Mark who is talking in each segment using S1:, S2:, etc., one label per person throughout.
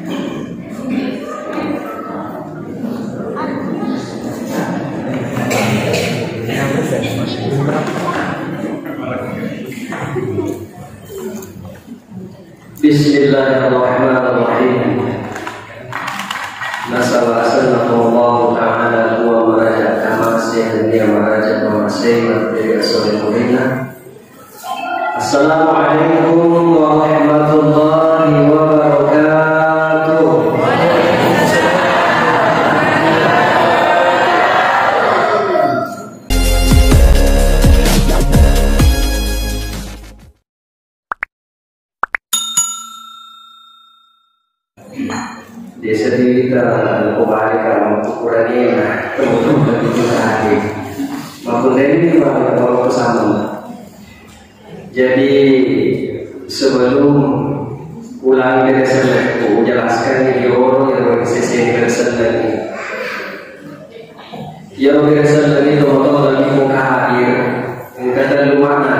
S1: Bismillahirrahmanirrahim. Nasallallahu ta'ala wa maraja kamasih dunia maraja kamasih materi asolihulina. Assalamualaikum warahmatullahi wabarakatuh. Desa kita kebaikan ukurannya teman-teman itu tadi maupun dari kalau bersama. Jadi sebelum pulang dari sana aku menjelaskan ini orang yang bersesi dari sana ini. Yang dari sana ini teman-teman lagi muka hadir kata lumana.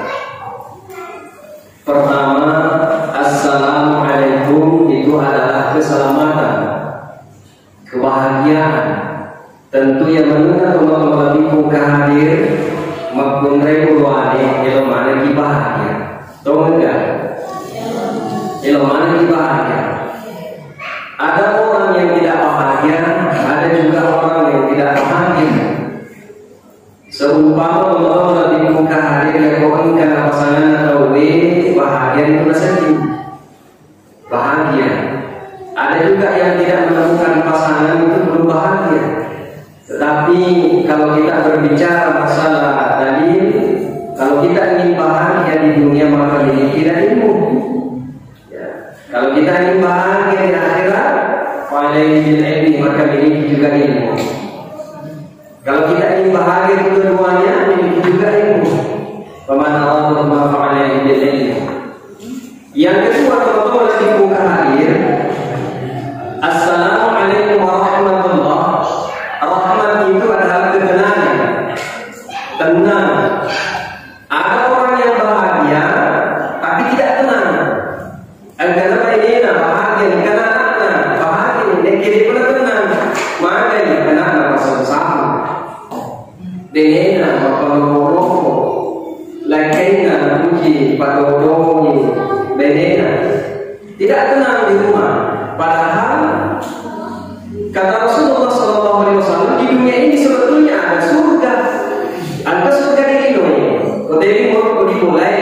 S1: Pertama, assalamualaikum itu adalah keselamatan, kebahagiaan. Tentu yang mendengar teman-teman lebih muka hadir maupun regulasi yang mana bahagia. Tahu enggak? Yang mana bahagia. Ada orang yang tidak bahagia, ada juga orang yang tidak bahagia. Seumpama teman-teman lebih muka hadir yang orang karena pasangan atau bahagia itu rasanya bahagia. Ada juga yang tidak menemukan pasangan itu belum bahagia. Tetapi kalau kita berbicara masalah dalil, kalau kita ingin bahagia di dunia maka ini tidak ilmu. Ya. Kalau kita ingin bahagia di akhirat, ini maka ini juga ilmu. Kalau kita ingin bahagia di keduanya, ini juga ilmu. Pemanawan bermanfaat ilmu. Yang kedua teman-teman lagi buka hadir. Assalamualaikum warahmatullahi. Rahmat itu adalah ketenangan, tenang. Ada orang yang bahagia tapi tidak tenang. Kenapa ini bahagia? Karena bahagia ini kiri pun tenang. Maka ini kenapa pasal sama? Dengan apa lainnya puji pada orang ini benena tidak tenang di rumah. Padahal kata Rasulullah SAW di dunia ini sebetulnya ada surga. Ada surga di dunia. Kodeli mau dimulai.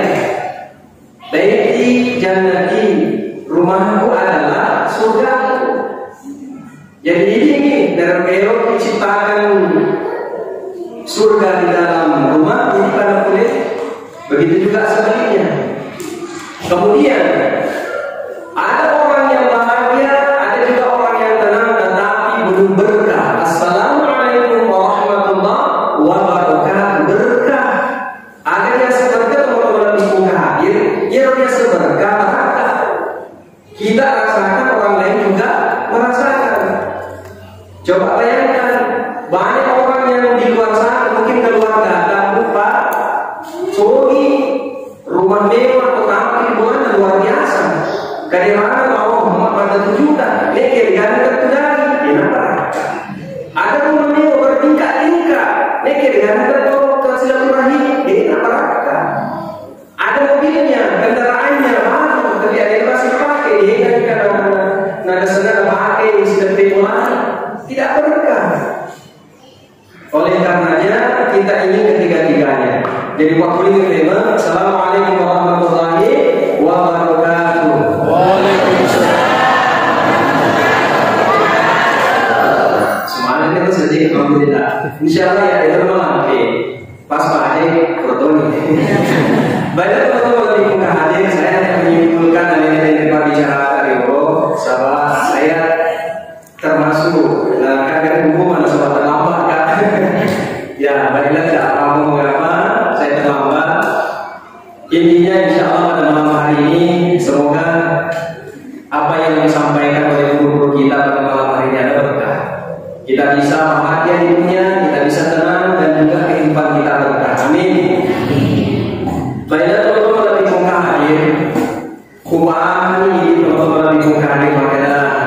S1: Baiti jannati, rumahku adalah surga. Jadi ini dari belok diciptakan surga di dalam rumah ini pada kulit. Begitu juga sebaliknya. Kemudian ada orang yang bahagia, ada juga orang yang tenang tetapi belum berkah. Assalamualaikum warahmatullahi wabarakatuh. Berkah. Ada yang seberkah teman-teman di muka hadir, yang seberkah berkah. Kita rasakan, orang lain juga merasakan. Coba bayangkan, banyak orang yang di luar sana mungkin keluarga tak lupa sogi rumah mewah pertama di bulan luar biasa. Kadang-kadang mau Muhammad 1 juta, nekir ganda terkendali, kenapa? Ada rumah mewah bertingkat-tingkat, nekir ganda tersilaturahim, kenapa? Ada mobilnya, kendaraannya baru, tapi ada yang masih pakai, kan karena nada-nada pakai sudah dimulai, tidak berkah. Oleh karenanya kita ingin ketiga-tiganya. Jadi waktu ini tema Assalamualaikum warahmatullahi wabarakatuh. Waalaikumsalam. Semuanya kita sedih alhamdulillah. Insyaallah ya itu malam pas pagi foto ini. Banyak teman-teman di muka hadir saya akan menyimpulkan dari pembicaraan Rio sahabat saya termasuk kadang hubungan sahabat terlambat kan. Ya baiklah tidak mau apa saya terlambat. Intinya insya Allah pada malam hari ini semoga apa yang disampaikan oleh guru kita pada malam hari ini ada berkah. Kita bisa bahagia di dunia, kita bisa tenang dan juga kehidupan kita berkah. Amin. Baiklah teman-teman lebih muka hadir. Kubahan ini teman-teman lebih muka hadir maka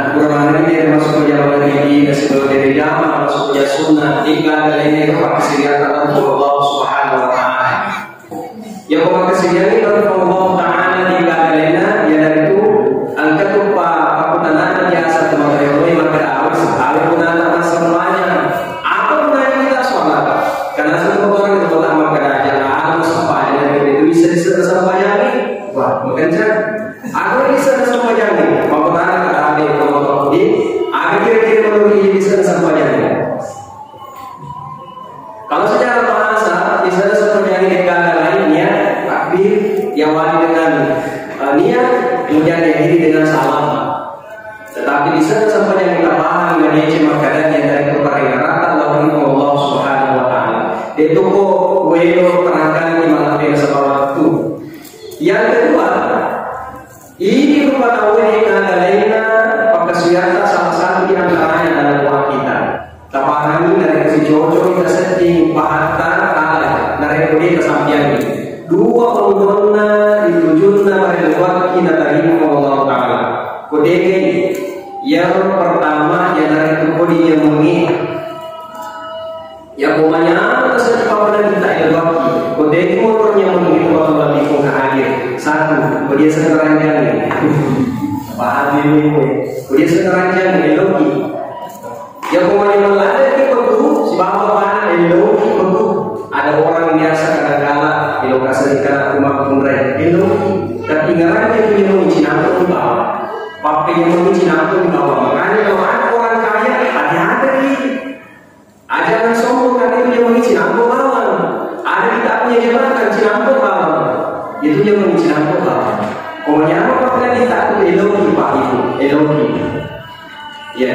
S1: sunnah tinggal lainnya itu kesediaan Allah Subhanahu wa taala. Yang kesediaan itu Allah taala tinggal lainnya ya itu angkat lupa pakutanan biasa teman-teman maka awis awis semuanya. Apa gunanya kita sholat? Karena semua orang itu tak makan aja harus apa itu bisa disampaikan. Wah, bukan kan? Aku bisa disampaikan. Pakutanan ada kalau di akhir-akhir menurut bisa disampaikan. Kalau secara bahasa bisa seperti yang dikatakan lainnya takbir yang wali dengan niat kemudian diakhiri dengan salam. Tetapi bisa sampai yang kita paham dengan dia cuma kadang yang dari kepercayaan lalu Allah Subhanahu wa taala. Itu kok welo terangkan di malam yang waktu. Yang kedua, ini merupakan yang lainnya pakasiata salah satu di antaranya dalam doa kita. Kita pahami dari kejojo kita setting pahatan kalah dari kita sampai ini. Dua pengudona ditujunna pada doa kita dari Allah Taala. Kode yang pertama yang dari itu kode yang mengingat. Yang umumnya terus pada kita yang doa. Kode motornya mengingat Allah di muka hadir. Satu, dia sekeranjang. Paham ini, dia sekeranjang elogi. Yang umumnya melada di bentuk si bapak elogi bentuk. Ada orang biasa kadang-kadang di lokasi dekat rumah kumrai elogi. Tapi ngarannya itu yang mencintai di bawah. Papi yang mencintai di bawah. Makanya kalau ada orang kaya hati-hati. Ada yang sombong kan itu yang mencintai di bawah. Ada kita punya jabatan cinampo bawah. Itu yang mencintai di bawah. Pokoknya apa kita itu elogi pak itu elogi. Ya.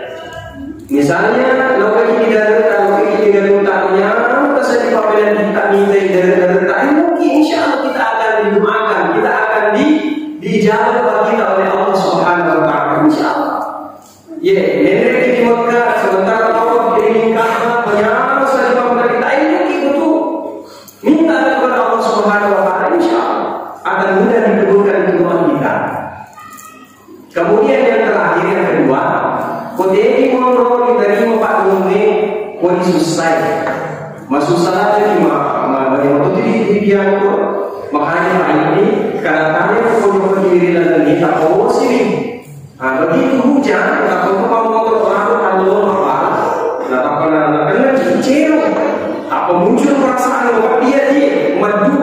S1: Misalnya lokasi tidak utangnya, terus di pameran kita minta dari mungkin insya Allah kita akan didoakan, kita akan dijawab bagi kita oleh Allah Subhanahu wa taala insya Allah. Ya, nenek di Mekah sementara Allah berikan penyaran saja pameran kita ini itu minta kepada Allah Subhanahu wa taala insya Allah akan mudah dikabulkan doa kita. Kemudian yang terakhir yang kedua, kode mono dari Pak Nune kode susah. Masusah lagi bagaimana itu dia makanya Pak ini kadang-kadang kode diri lagi tak tahu sini. Begitu hujan, tak tahu mau motor orang kalau apa, tak pernah kena cicil. Apa muncul perasaan bahwa dia madu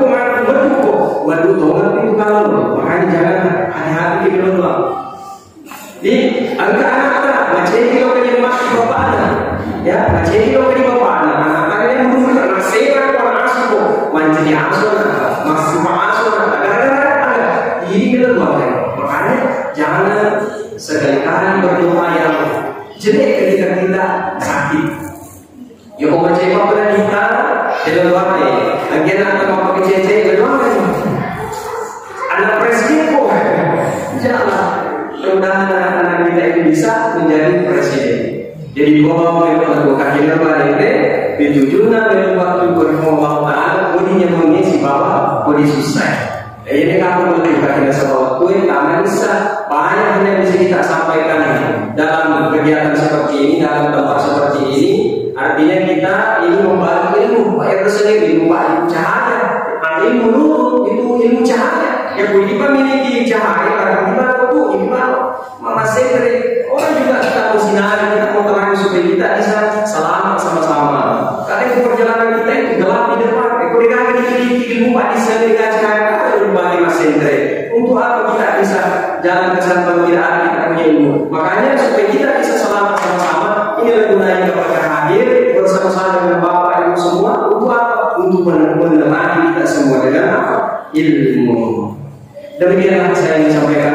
S1: tongan itu kalau makanya jangan hati-hati di dalam. Di angka anak-anak, macam ini kalau dia masuk bapaknya, ya macam ini kalau dia bapaknya, anak-anaknya dulu karena sekarang orang asuh, macam dia asuh, masuk asuh, ada ini kita buatkan. Makanya jangan sekali-kali berdoa yang jelek ketika kita sakit. Ya kalau macam apa pada kita, dalam doa ni, agen anak apa kecil-kecil berdoa ni, anak presiden kok, jangan. Mudah-mudahan anak-anak kita itu bisa menjadi presiden. Jadi bahwa memang kajian lain ditujunkan dari waktu berfirman Taala, bodinya mengisi bawah bodi susah. Jadi kalau kita tidak sebuah waktu karena bisa banyak yang bisa kita sampaikan dalam kegiatan seperti ini, dalam tempat seperti ini. Artinya kita ini membantu ilmu, Pak tersendiri ilmu cahaya. Ilmu nurut itu ilmu cahaya. Yang kita memiliki cahaya, karena kita itu Mama sekre, orang juga kita mau sinar, kita mau terang supaya kita bisa selamat sama-sama. Karena itu perjalanan kita itu gelap di depan. Kalau di rumah di sana dikasihkan ada berbagai mas sekre. Untuk apa kita bisa jalan ke sana kalau tidak ada kita punya ilmu? Makanya supaya kita bisa selamat sama-sama. Inilah gunanya kepada hadir bersama-sama dengan Bapak Ibu semua. Untuk apa? Untuk menemani kita semua dengan apa? Ilmu. Demikianlah saya ingin sampaikan